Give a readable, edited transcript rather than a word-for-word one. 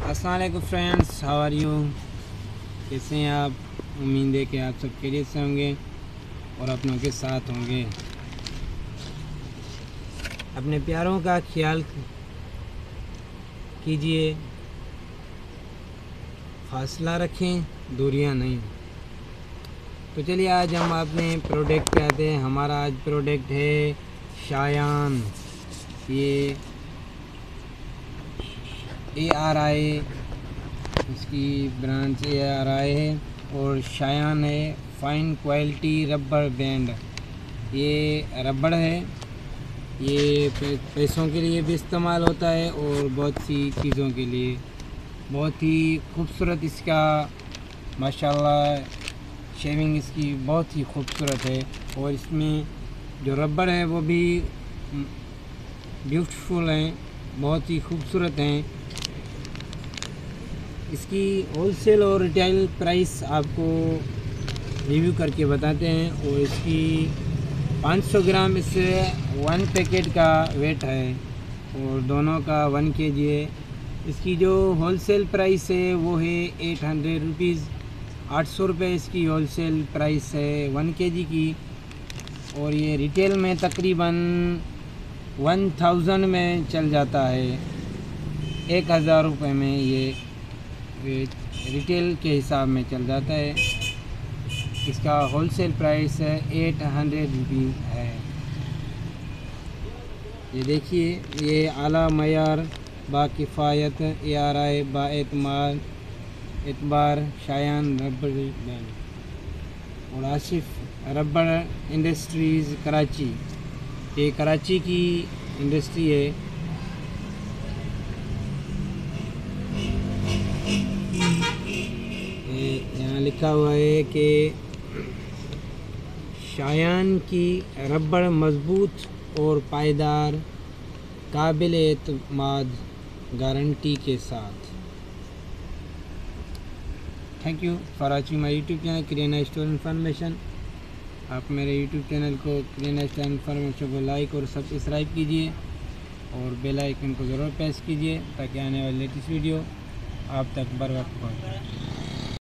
अस्सलाम वालेकुम friends, how are you. कैसे हैं आप। उम्मीद है कि आप सब खैरियत से होंगे और अपनों के साथ होंगे। अपने प्यारों का ख्याल कीजिए, फासला रखें, दूरियां नहीं। तो चलिए आज हम अपने प्रोडक्ट पे आते हैं। हमारा आज प्रोडक्ट है शायान। ये ARI इसकी ब्रांच ARI है और शायान है फाइन क्वालिटी रबर बैंड। ये रबड़ है, ये पैसों के लिए भी इस्तेमाल होता है और बहुत सी चीज़ों के लिए। बहुत ही खूबसूरत इसका माशाल्लाह शेविंग इसकी बहुत ही खूबसूरत है और इसमें जो रबड़ है वो भी ब्यूटीफुल हैं, बहुत ही खूबसूरत हैं। इसकी होलसेल और रिटेल प्राइस आपको रिव्यू करके बताते हैं। और इसकी 500 ग्राम इससे 1 पैकेट का वेट है और दोनों का 1 kg है। इसकी जो होलसेल प्राइस है वो है 800 रुपीज़, 800 रुपये इसकी होलसेल प्राइस है 1 kg की। और ये रिटेल में तकरीबन 1000 में चल जाता है, 1000 रुपये में ये रिटेल के हिसाब में चल जाता है। इसका होलसेल प्राइस है 800 रुपीज़ है। ये देखिए, ये आला मयार बाकिफ़ायत ARI एतबार शायान रबर बैंड और आसिफ रबर इंडस्ट्रीज़ कराची। ये कराची की इंडस्ट्री है। यहाँ लिखा हुआ है कि शायान की रबड़ मजबूत और पायदार, काबिल एतमाद गारंटी के साथ। Thank you for watching my YouTube channel Kriena store information. आप मेरे यूट्यूब चैनल को क्रिएना स्टोर इन्फॉर्मेशन को लाइक और सब्सक्राइब कीजिए और बेल आइकन को ज़रूर प्रेस कीजिए ताकि आने वाली लेटेस्ट वीडियो आप तक बर वक्त पहुँचे।